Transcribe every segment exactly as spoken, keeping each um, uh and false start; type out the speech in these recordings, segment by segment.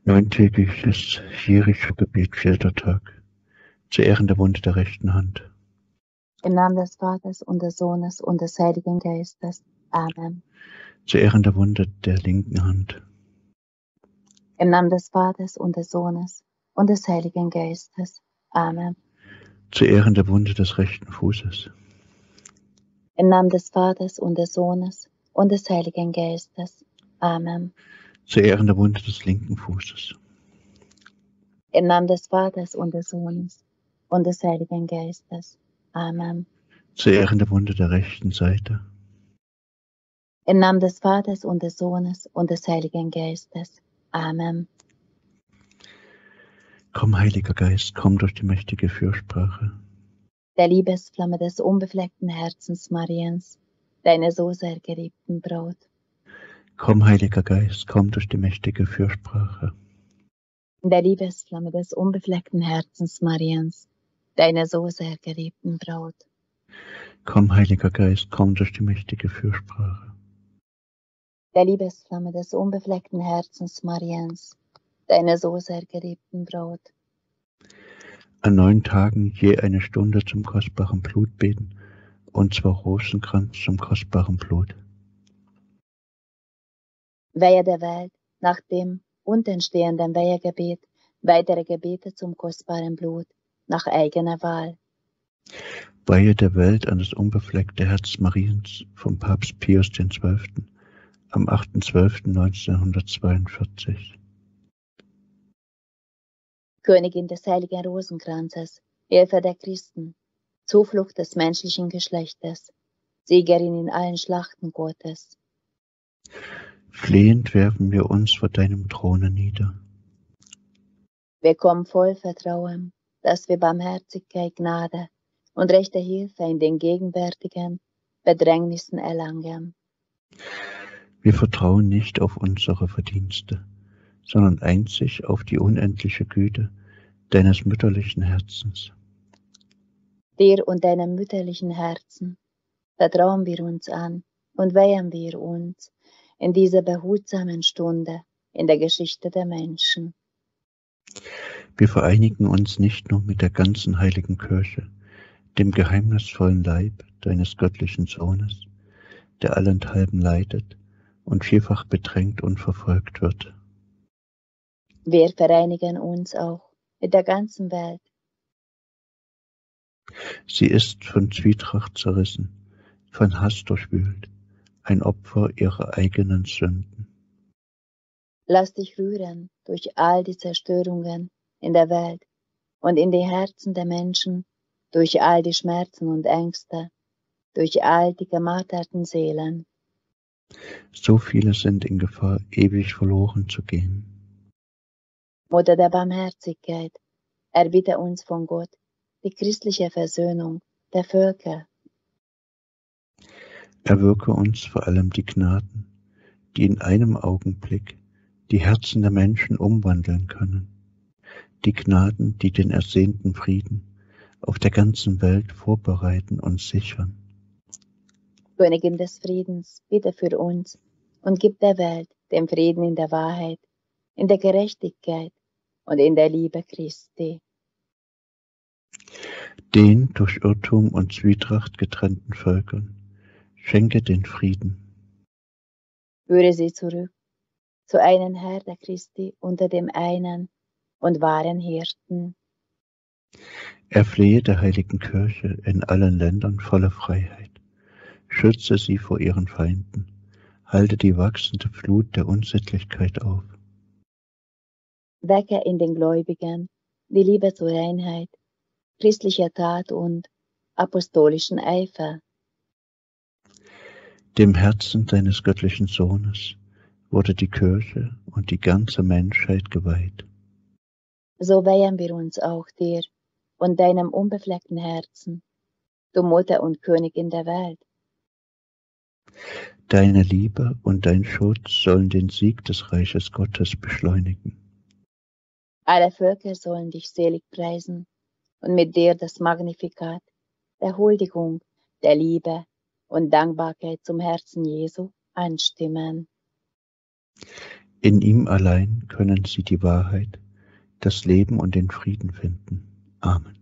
Neuntägiges Jericho-Gebet, vierter Tag. Zu Ehren der Wunde der rechten Hand. Im Namen des Vaters und des Sohnes und des Heiligen Geistes. Amen. Zu Ehren der Wunde der linken Hand. Im Namen des Vaters und des Sohnes und des Heiligen Geistes. Amen. Zu Ehren der Wunde des rechten Fußes. Im Namen des Vaters und des Sohnes und des Heiligen Geistes. Amen. Zu Ehren der Wunde des linken Fußes. Im Namen des Vaters und des Sohnes und des Heiligen Geistes. Amen. Zu Ehren der Wunde der rechten Seite. Im Namen des Vaters und des Sohnes und des Heiligen Geistes. Amen. Komm, Heiliger Geist, komm durch die mächtige Fürsprache. Der Liebesflamme des unbefleckten Herzens Mariens, deine so sehr geliebten Braut. Komm, Heiliger Geist, komm durch die mächtige Fürsprache. Der Liebesflamme des unbefleckten Herzens Mariens, deine so sehr geliebten Braut. Komm, Heiliger Geist, komm durch die mächtige Fürsprache. Der Liebesflamme des unbefleckten Herzens Mariens, deine so sehr geliebten Braut. An neun Tagen je eine Stunde zum kostbaren Blut beten, und zwar Rosenkranz zum kostbaren Blut. Weihe der Welt, nach dem unentstehenden Weihegebet, weitere Gebete zum kostbaren Blut, nach eigener Wahl. Weihe der Welt an das unbefleckte Herz Mariens vom Papst Pius der Zwölfte. am achter zwölfter neunzehnhundertzweiundvierzig. Königin des heiligen Rosenkranzes, Hilfe der Christen, Zuflucht des menschlichen Geschlechtes, Siegerin in allen Schlachten Gottes. Flehend werfen wir uns vor deinem Throne nieder. Wir kommen voll Vertrauen, dass wir Barmherzigkeit, Gnade und rechte Hilfe in den gegenwärtigen Bedrängnissen erlangen. Wir vertrauen nicht auf unsere Verdienste, sondern einzig auf die unendliche Güte deines mütterlichen Herzens. Dir und deinem mütterlichen Herzen vertrauen wir uns an und weihen wir uns in dieser behutsamen Stunde in der Geschichte der Menschen. Wir vereinigen uns nicht nur mit der ganzen heiligen Kirche, dem geheimnisvollen Leib deines göttlichen Sohnes, der allenthalben leidet und vielfach bedrängt und verfolgt wird. Wir vereinigen uns auch mit der ganzen Welt. Sie ist von Zwietracht zerrissen, von Hass durchwühlt, ein Opfer ihrer eigenen Sünden. Lass dich rühren durch all die Zerstörungen in der Welt und in die Herzen der Menschen, durch all die Schmerzen und Ängste, durch all die gemarterten Seelen. So viele sind in Gefahr, ewig verloren zu gehen. Mutter der Barmherzigkeit, erbitte uns von Gott die christliche Versöhnung der Völker. Erwirke uns vor allem die Gnaden, die in einem Augenblick die Herzen der Menschen umwandeln können. Die Gnaden, die den ersehnten Frieden auf der ganzen Welt vorbereiten und sichern. Königin des Friedens, bitte für uns und gib der Welt den Frieden in der Wahrheit, in der Gerechtigkeit und in der Liebe Christi. Den durch Irrtum und Zwietracht getrennten Völkern schenke den Frieden. Führe sie zurück zu einem Herr der Christi unter dem einen und wahren Hirten. Erflehe der heiligen Kirche in allen Ländern volle Freiheit. Schütze sie vor ihren Feinden. Halte die wachsende Flut der Unsittlichkeit auf. Wecke in den Gläubigen die Liebe zur Reinheit, christlicher Tat und apostolischen Eifer. Dem Herzen deines göttlichen Sohnes wurde die Kirche und die ganze Menschheit geweiht. So weihen wir uns auch dir und deinem unbefleckten Herzen, du Mutter und Königin der Welt. Deine Liebe und dein Schutz sollen den Sieg des Reiches Gottes beschleunigen. Alle Völker sollen dich selig preisen und mit dir das Magnificat der Huldigung, der Liebe und Dankbarkeit zum Herzen Jesu anstimmen. In ihm allein können sie die Wahrheit, das Leben und den Frieden finden. Amen.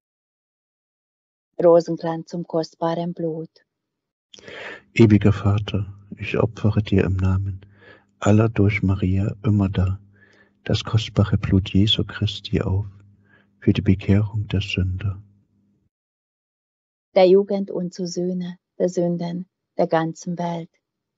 Rosenkranz zum kostbaren Blut. Ewiger Vater, ich opfere dir im Namen aller durch Maria immer da das kostbare Blut Jesu Christi auf für die Bekehrung der Sünder, Der Jugend und zu Sühne der Sünden der ganzen Welt.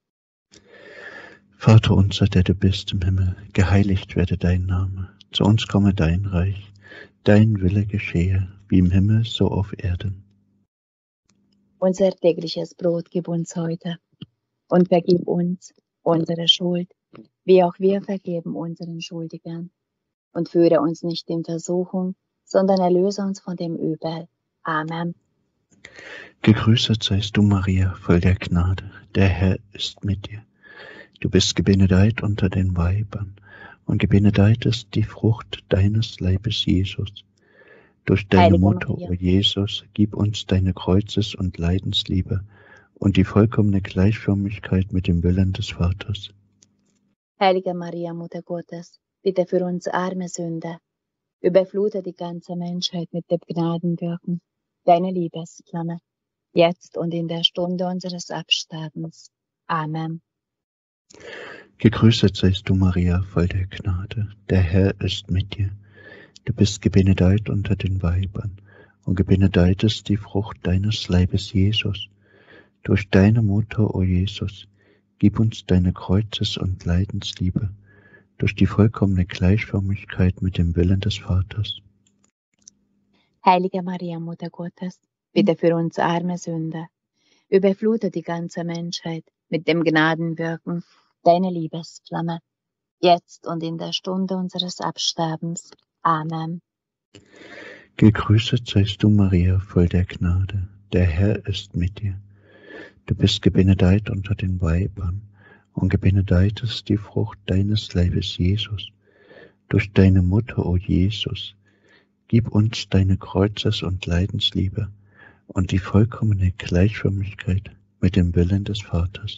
Vater unser, der du bist im Himmel, geheiligt werde dein Name, zu uns komme dein Reich, dein Wille geschehe, wie im Himmel, so auf Erden. Unser tägliches Brot gib uns heute und vergib uns unsere Schuld, wie auch wir vergeben unseren Schuldigern. Und führe uns nicht in Versuchung, sondern erlöse uns von dem Übel. Amen. Gegrüßet seist du, Maria, voll der Gnade, der Herr ist mit dir. Du bist gebenedeit unter den Weibern, und gebenedeit ist die Frucht deines Leibes, Jesus. Durch deine Heilige Mutter, Maria. o Jesus, gib uns deine Kreuzes- und Leidensliebe und die vollkommene Gleichförmigkeit mit dem Willen des Vaters. Heilige Maria, Mutter Gottes, bitte für uns arme Sünder, überflute die ganze Menschheit mit dem Gnadenwirken deiner Liebesflamme, jetzt und in der Stunde unseres Absterbens. Amen. Gegrüßet seist du, Maria, voll der Gnade, der Herr ist mit dir. Du bist gebenedeit unter den Weibern, und gebenedeit ist die Frucht deines Leibes, Jesus. Durch deine Mutter, o Jesus, gib uns deine Kreuzes- und Leidensliebe, durch die vollkommene Gleichförmigkeit mit dem Willen des Vaters. Heilige Maria, Mutter Gottes, bitte für uns arme Sünder, überflute die ganze Menschheit mit dem Gnadenwirken deiner Liebesflamme, jetzt und in der Stunde unseres Absterbens. Amen. Gegrüßet seist du, Maria, voll der Gnade, der Herr ist mit dir. Du bist gebenedeit unter den Weibern, und gebenedeit ist die Frucht deines Leibes, Jesus. Durch deine Mutter, o Jesus, gib uns deine Kreuzes- und Leidensliebe und die vollkommene Gleichförmigkeit mit dem Willen des Vaters.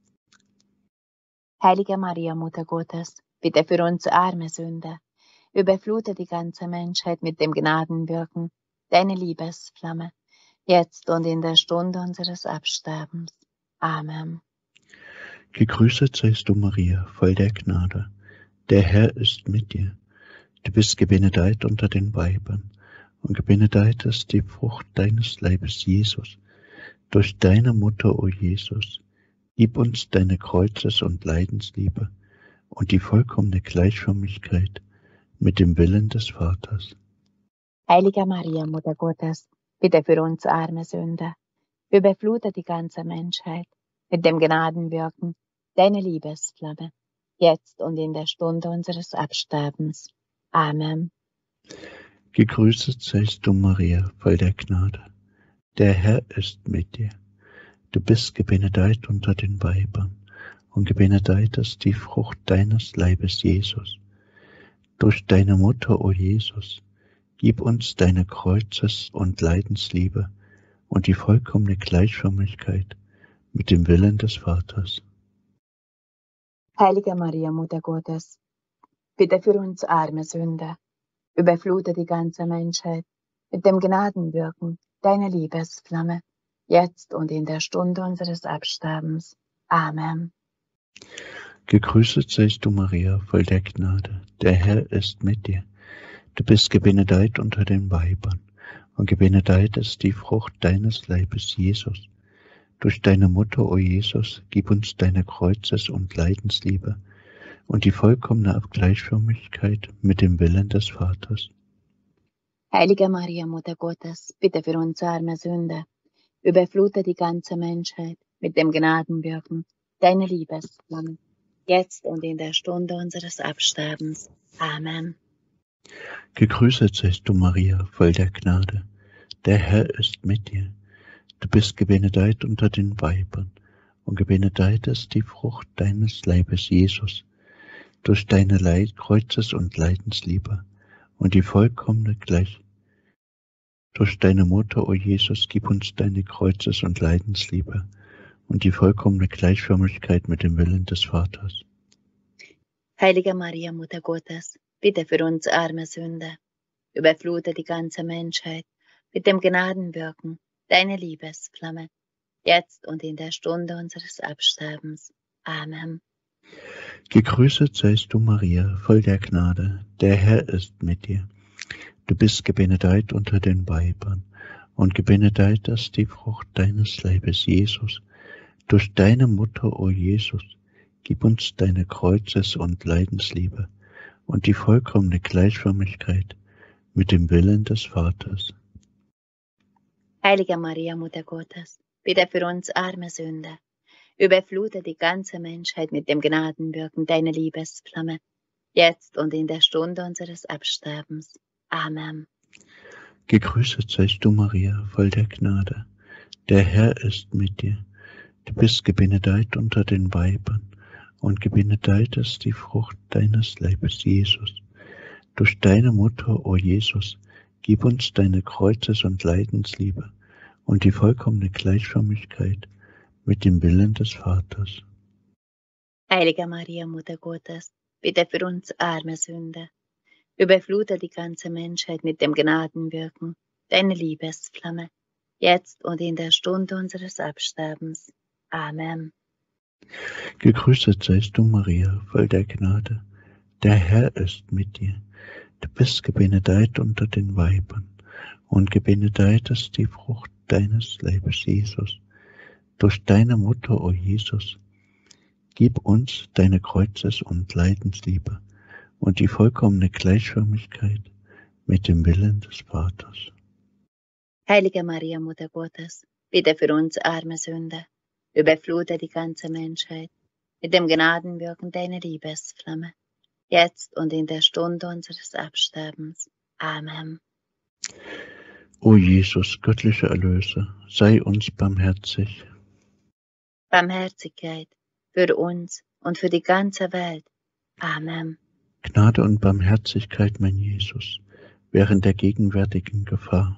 Heilige Maria, Mutter Gottes, bitte für uns arme Sünder, überflute die ganze Menschheit mit dem Gnadenwirken deiner Liebesflamme, jetzt und in der Stunde unseres Absterbens. Amen. Gegrüßet seist du, Maria, voll der Gnade, der Herr ist mit dir. Du bist gebenedeit unter den Weibern, und gebenedeit ist die Frucht deines Leibes, Jesus. Durch deine Mutter, o Jesus, gib uns deine Kreuzes- und Leidensliebe und die vollkommene Gleichförmigkeit mit dem Willen des Vaters. Heilige Maria, Mutter Gottes, bitte für uns arme Sünder, überflute die ganze Menschheit mit dem Gnadenwirken deiner Liebesflamme, jetzt und in der Stunde unseres Absterbens. Amen. Gegrüßet seist du, Maria, voll der Gnade. Der Herr ist mit dir. Du bist gebenedeit unter den Weibern, und gebenedeit ist die Frucht deines Leibes, Jesus. Durch deine Mutter, o Jesus, gib uns deine Kreuzes- und Leidensliebe und die vollkommene Gleichförmigkeit mit dem Willen des Vaters. Heilige Maria, Mutter Gottes, bitte für uns arme Sünder, überflute die ganze Menschheit mit dem Gnadenwirken deiner Liebesflamme, jetzt und in der Stunde unseres Absterbens. Amen. Gegrüßet seist du, Maria, voll der Gnade, der Herr ist mit dir. Du bist gebenedeit unter den Weibern, und gebenedeit ist die Frucht deines Leibes, Jesus. Durch deine Mutter, o Jesus, gib uns deine Kreuzes- und Leidensliebe und die vollkommene Gleichförmigkeit mit dem Willen des Vaters. Heilige Maria, Mutter Gottes, bitte für uns arme Sünder, überflute die ganze Menschheit mit dem Gnadenwirken deiner Liebesflamme, jetzt und in der Stunde unseres Absterbens. Amen. Gegrüßet seist du, Maria, voll der Gnade. Der Herr ist mit dir. Du bist gebenedeit unter den Weibern, und gebenedeit ist die Frucht deines Leibes, Jesus. Durch deine Leid, Kreuzes- und Leidensliebe und die vollkommene Gleich. Durch deine Mutter, o Jesus, gib uns deine Kreuzes- und Leidensliebe und die vollkommene Gleichförmigkeit mit dem Willen des Vaters. Heilige Maria, Mutter Gottes, bitte für uns arme Sünder, überflute die ganze Menschheit mit dem Gnadenwirken deiner Liebesflamme, jetzt und in der Stunde unseres Absterbens. Amen. Gegrüßet seist du, Maria, voll der Gnade, der Herr ist mit dir. Du bist gebenedeit unter den Weibern, und gebenedeit ist die Frucht deines Leibes, Jesus. Durch deine Mutter, o Jesus, gib uns deine Kreuzes- und Leidensliebe und die vollkommene Gleichförmigkeit mit dem Willen des Vaters. Heilige Maria, Mutter Gottes, bitte für uns arme Sünder, überflute die ganze Menschheit mit dem Gnadenwirken deiner Liebesflamme, jetzt und in der Stunde unseres Absterbens. Amen. Gegrüßet seist du, Maria, voll der Gnade. Der Herr ist mit dir. Du bist gebenedeit unter den Weibern, und gebenedeit ist die Frucht deines Leibes, Jesus. Durch deine Mutter, o Jesus, gib uns deine Kreuzes- und Leidensliebe und die vollkommene Gleichförmigkeit mit dem Willen des Vaters. Heilige Maria, Mutter Gottes, bitte für uns arme Sünder, überflute die ganze Menschheit mit dem Gnadenwirken deiner Liebesflamme, jetzt und in der Stunde unseres Absterbens. Amen. Gegrüßet seist du, Maria, voll der Gnade. Der Herr ist mit dir. Du bist gebenedeit unter den Weibern, und gebenedeit ist die Frucht deines Leibes, Jesus. Durch deine Mutter, o Jesus, gib uns deine Kreuzes- und Leidensliebe und die vollkommene Gleichförmigkeit mit dem Willen des Vaters. Heilige Maria, Mutter Gottes, bitte für uns arme Sünder, überflute die ganze Menschheit mit dem Gnadenwirken deiner Liebesflamme, jetzt und in der Stunde unseres Absterbens. Amen. O Jesus, göttlicher Erlöser, sei uns barmherzig. Barmherzigkeit für uns und für die ganze Welt. Amen. Gnade und Barmherzigkeit, mein Jesus, während der gegenwärtigen Gefahr.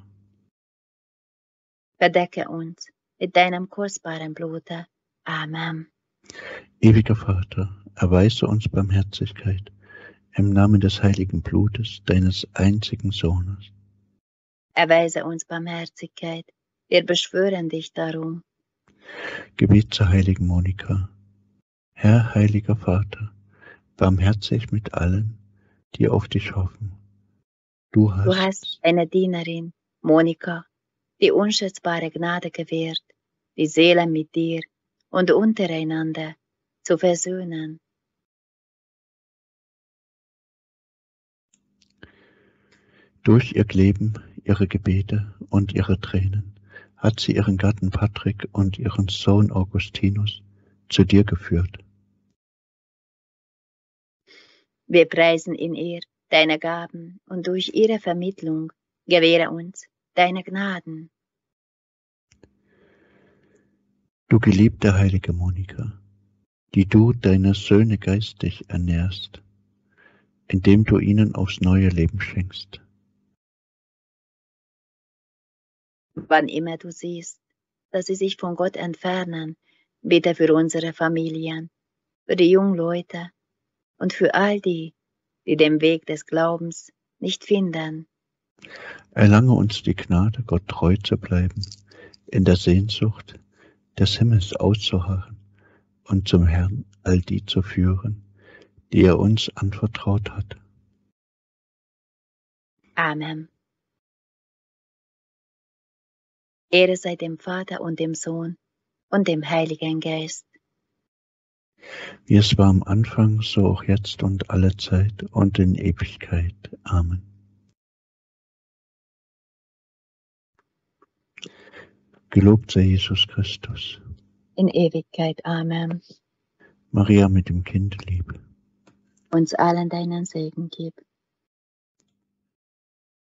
Verdecke uns mit deinem kostbaren Blute. Amen. Ewiger Vater, erweise uns Barmherzigkeit im Namen des heiligen Blutes deines einzigen Sohnes. Erweise uns Barmherzigkeit, wir beschwören dich darum. Gebet zur heiligen Monika. Herr, heiliger Vater, barmherzig mit allen, die auf dich hoffen. Du hast, Du hast deiner Dienerin, Monika, die unschätzbare Gnade gewährt, die Seelen mit dir und untereinander zu versöhnen. durch ihr Leben, ihre Gebete und ihre Tränen hat sie ihren Gatten Patrick und ihren Sohn Augustinus zu dir geführt. Wir preisen in ihr deine Gaben und durch ihre Vermittlung gewähre uns deine Gnaden. Du geliebte heilige Monika, die du deine Söhne geistig ernährst, indem du ihnen aufs neue Leben schenkst. Wann immer du siehst, dass sie sich von Gott entfernen, bitte für unsere Familien, für die jungen Leute und für all die, die den Weg des Glaubens nicht finden. Erlange uns die Gnade, Gott treu zu bleiben, in der Sehnsucht des Himmels auszuharren und zum Herrn all die zu führen, die er uns anvertraut hat. Amen. Ehre sei dem Vater und dem Sohn und dem Heiligen Geist. Wie es war am Anfang, so auch jetzt und alle Zeit und in Ewigkeit. Amen. Gelobt sei Jesus Christus. In Ewigkeit. Amen. Maria mit dem Kind lieb. Uns allen deinen Segen gib.